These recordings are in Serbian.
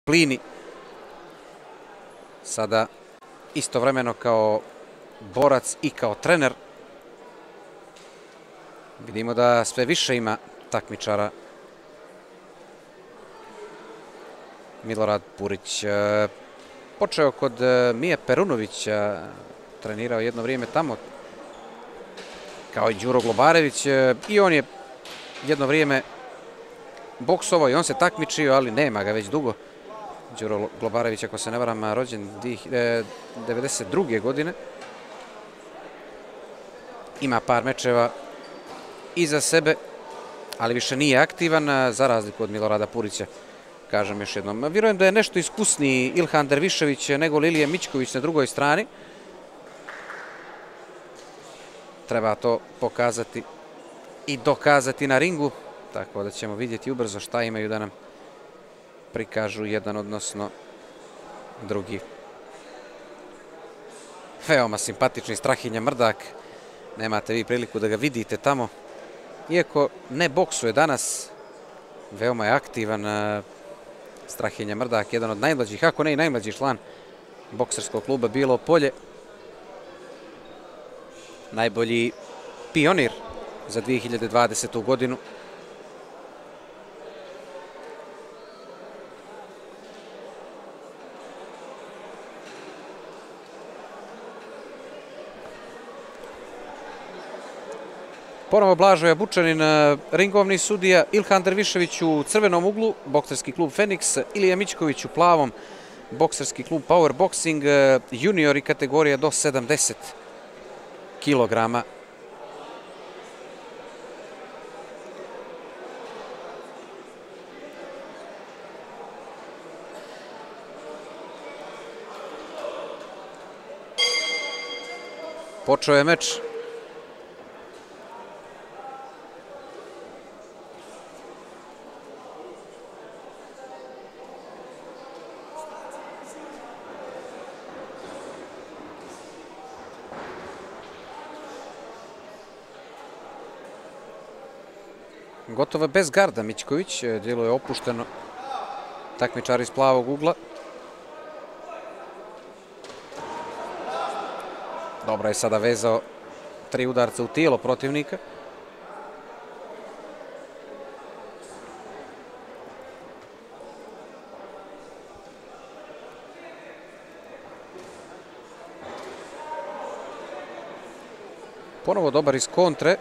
disciplini. Sada istovremeno kao borac i kao trener. Vidimo da sve više ima takmičara. Milorad Purić počeo kod Mije Perunovića, trenirao jedno vrijeme tamo kao i Đuro Globarević i on je jedno vrijeme boksovao i on se takmičio, ali nema ga već dugo. Đuro Globarević, ako se ne varam, rođen 1992. godine. Ima par mečeva iza sebe, ali više nije aktivan, za razliku od Milorada Purića. Kažem još jednom, vjerujem da je nešto iskusniji Ilhan Dervišević nego Lilije Mićković na drugoj strani. Treba to pokazati i dokazati na ringu, tako da ćemo vidjeti ubrzo šta imaju da nam prikažu jedan odnosno drugi. Veoma simpatični Strahinja Mrdak, nemate vi priliku da ga vidite tamo. Iako ne boksuje danas, veoma je aktivan Strahinja Mrdak, jedan od najmlađih, ako ne i najmlađi član bokserskog kluba Bilo Polje. Najbolji pionir za 2020. godinu. Ponovo Blažoja Bučanin, ringovni sudija, Ilhan Dervišević u crvenom uglu, bokserski klub Feniks, Ilija Mićković u plavom, bokserski klub Power Boxing, juniori kategorija do 70 kilograma. Počeo je meč. Gotovo bez garda Mićković, djeluje opušteno takmičar iz plavog ugla. Dobro je sada vezao 3 udarca u tijelo protivnika. Ponovo dobar iz kontre.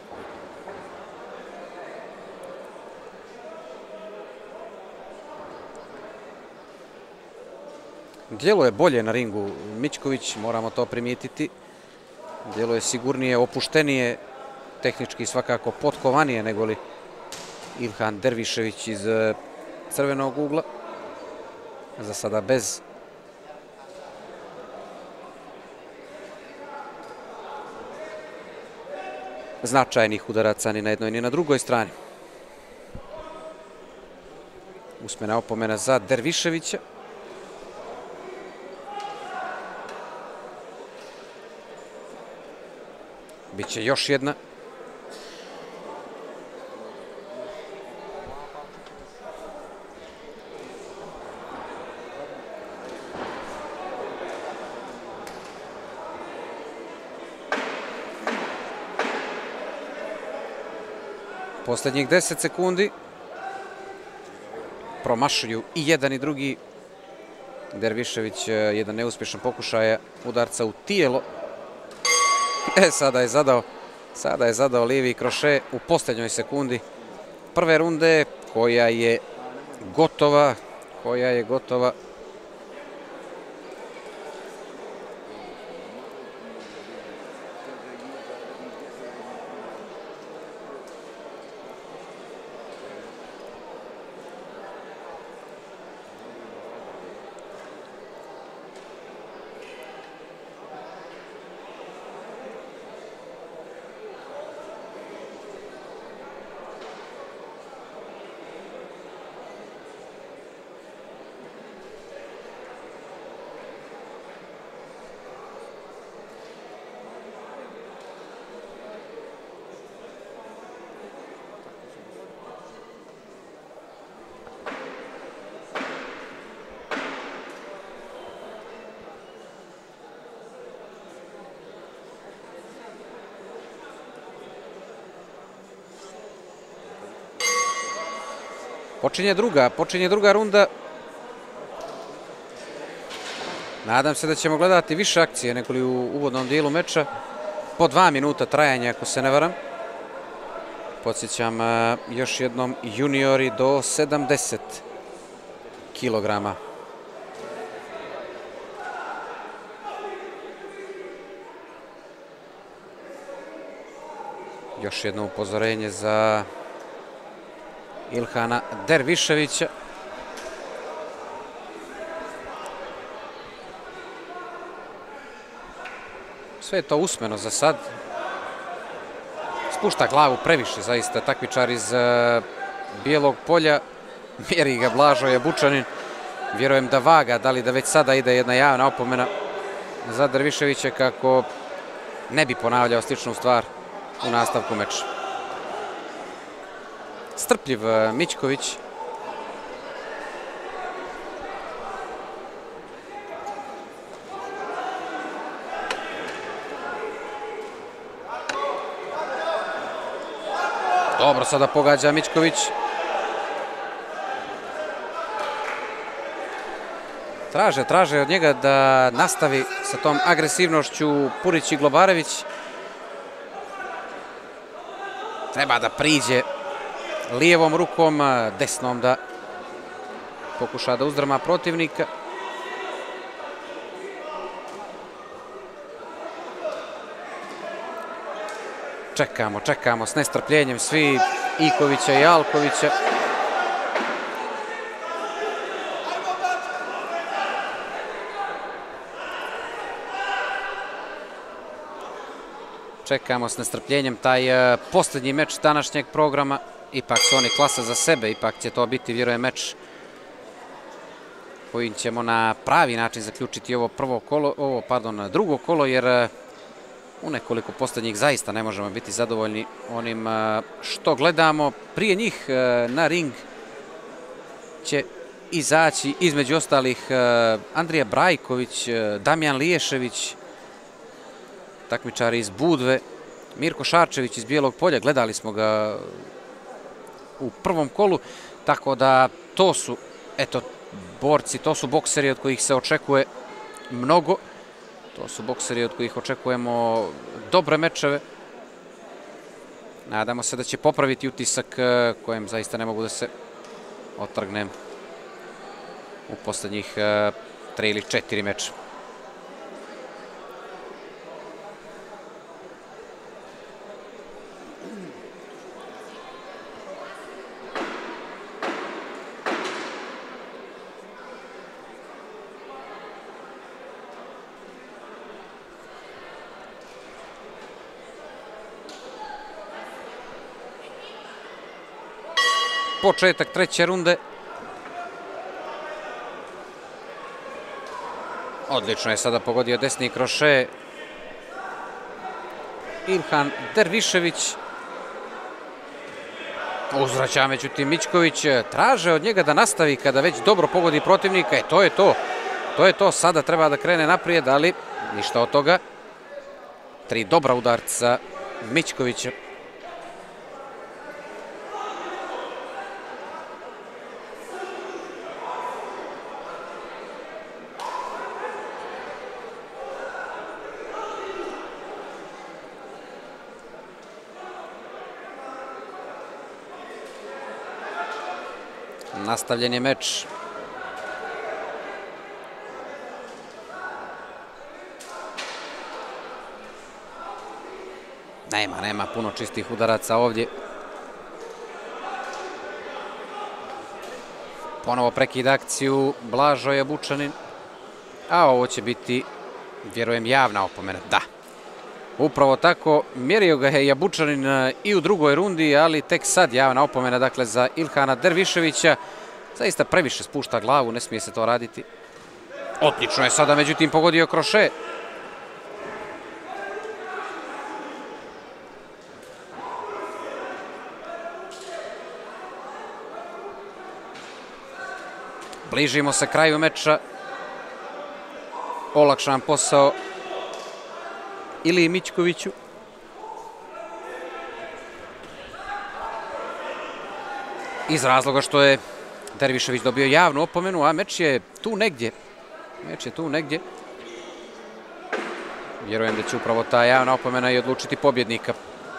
Djeluje bolje na ringu Mićković, moramo to primijetiti. Djeluje sigurnije, opuštenije, tehnički svakako potkovanije nego li Ilhan Dervišević iz crvenog ugla. Za sada bez značajnih udaraca ni na jednoj ni na drugoj strani. Usmena opomena za Derviševića. Biće još jedna. Posljednjih 10 sekundi. Promašuju i jedan i drugi. Dervišević jedan neuspješan pokušaj udarca u tijelo. Sada je zadao lijevi kroše u posljednjoj sekundi prve runde koja je gotova. Počinje druga runda. Nadam se da ćemo gledati više akcije nego li u uvodnom dijelu meča. Po 2 minuta trajanja, ako se ne varam. Podsjećam još jednom, juniori do 70 kilograma. Još jedno upozorenje za Ilhana Derviševića. Sve je to usmeno za sad. Spušta glavu previše, zaista, takmičar iz Bijelog Polja. Mjeri ga Blažo Bučanin. Vjerujem da vaga, da li da već sada ide jedna javna opomena za Derviševića kako ne bi ponavljao sličnu stvar u nastavku meča. Strpljiv Mićković. Dobro sada pogađa Mićković. Traže od njega da nastavi sa tom agresivnošću Purić i Globarević. Treba da priđe lijevom rukom, desnom da pokuša da uzdrma protivnika. Čekamo s nestrpljenjem svi Ikovića i Alkovića. Čekamo s nestrpljenjem taj posljednji meč današnjeg programa. Ipak su oni klasa za sebe, ipak će to biti, vjerujem, meč kojim ćemo na pravi način zaključiti drugo kolo, jer u nekoliko posljednjih zaista ne možemo biti zadovoljni onim što gledamo. Prije njih na ring će izaći između ostalih Andrija Brajković, Damjan Liješević, takmičari iz Budve, Mirko Šarčević iz Bijelog Polja, gledali smo ga u prvom kolu, tako da to su, eto, borci, to su bokseri od kojih se očekuje mnogo. To su bokseri od kojih očekujemo dobre mečeve. Nadamo se da će popraviti utisak kojem zaista ne mogu da se otrgnem u posljednjih 3 ili 4 meča. Početak treće runde. Odlično je sada pogodio desni kroše Ilhan Dervišević. Uzvraća međutim Mićković. Traže od njega da nastavi kada već dobro pogodi protivnika. To je to. To je to. Sada treba da krene naprijed, ali ništa od toga. 3 dobra udarca Mićkovića. Nastavljen je meč. Nema puno čistih udaraca ovdje. Ponovo prekida akciju Blažo Bučanin. A ovo će biti, vjerujem, javna opomena. Da. Upravo tako, mjerio ga je Bučanin i u drugoj rundi, ali tek sad javna opomena, dakle, za Ilhana Derviševića. Zaista previše spušta glavu, ne smije se to raditi. Odlično je sada, međutim, pogodio kroše. Bližimo se kraju meča. Olakšan posao Iliji iz razloga što je Dervišević dobio javnu opomenu, a meč je tu negdje. Meč je tu negdje. Vjerujem da će upravo ta javna opomena i odlučiti pobjednika.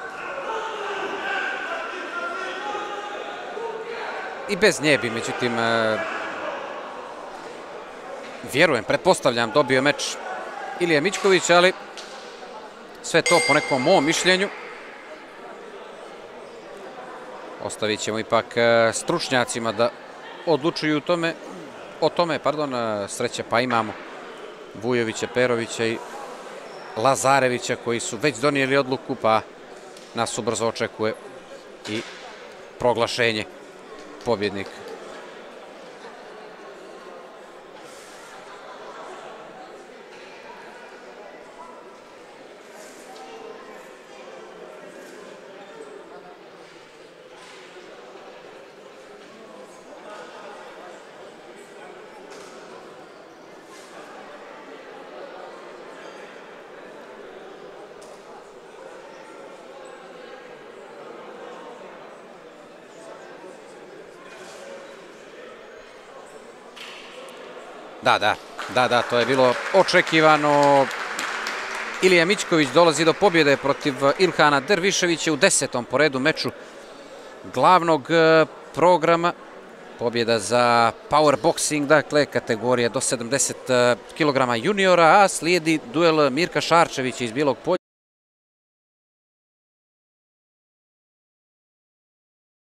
I bez nje bi, međutim, vjerujem, pretpostavljam, dobio meč Ilija Mićković, ali sve to po nekom mom mišljenju ostavit ćemo ipak stručnjacima da odlučuju o tome. Sreća pa imamo Vujovića, Perovića i Lazarevića koji su već donijeli odluku, pa nas ubrzo očekuje i proglašenje pobjednika. Da, to je bilo očekivano. Ilija Mićković dolazi do pobjede protiv Ilhana Derviševića u 10. po redu meču glavnog programa. Pobjeda za powerboxing, dakle kategorija do 70 kg juniora, a slijedi duel Mirka Šarčevića iz Bijelog Polja.